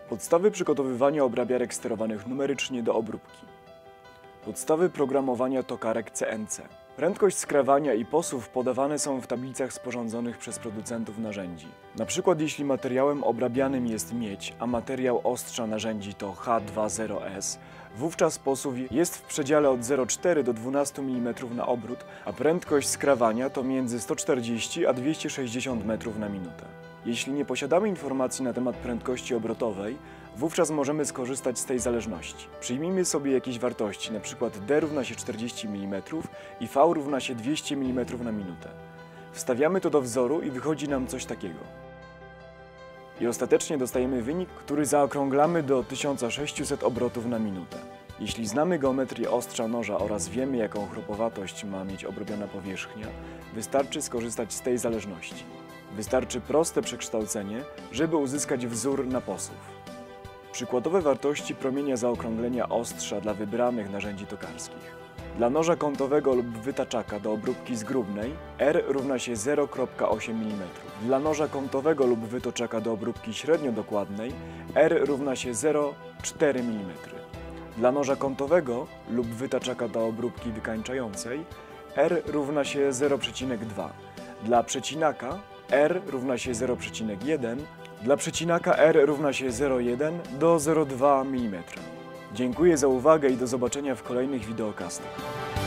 Podstawy przygotowywania obrabiarek sterowanych numerycznie do obróbki. Podstawy programowania tokarek CNC. Prędkość skrawania i posuw podawane są w tablicach sporządzonych przez producentów narzędzi. Na przykład jeśli materiałem obrabianym jest miedź, a materiał ostrza narzędzi to H20S, wówczas posuw jest w przedziale od 0,4 do 12 mm na obrót, a prędkość skrawania to między 140 a 260 m na minutę. Jeśli nie posiadamy informacji na temat prędkości obrotowej, wówczas możemy skorzystać z tej zależności. Przyjmijmy sobie jakieś wartości, np. D równa się 40 mm i V równa się 200 mm na minutę. Wstawiamy to do wzoru i wychodzi nam coś takiego. I ostatecznie dostajemy wynik, który zaokrąglamy do 1600 obrotów na minutę. Jeśli znamy geometrię ostrza noża oraz wiemy, jaką chropowatość ma mieć obrobiona powierzchnia, wystarczy skorzystać z tej zależności. Wystarczy proste przekształcenie, żeby uzyskać wzór na posuw. Przykładowe wartości promienia zaokrąglenia ostrza dla wybranych narzędzi tokarskich. Dla noża kątowego lub wytaczaka do obróbki zgrubnej R równa się 0,8 mm. Dla noża kątowego lub wytoczaka do obróbki średniodokładnej R równa się 0,4 mm. Dla noża kątowego lub wytaczaka do obróbki wykańczającej R równa się 0,2. Dla przecinaka R równa się 0,1, dla przecinaka R równa się 0,1 do 0,2 mm. Dziękuję za uwagę i do zobaczenia w kolejnych wideokastach.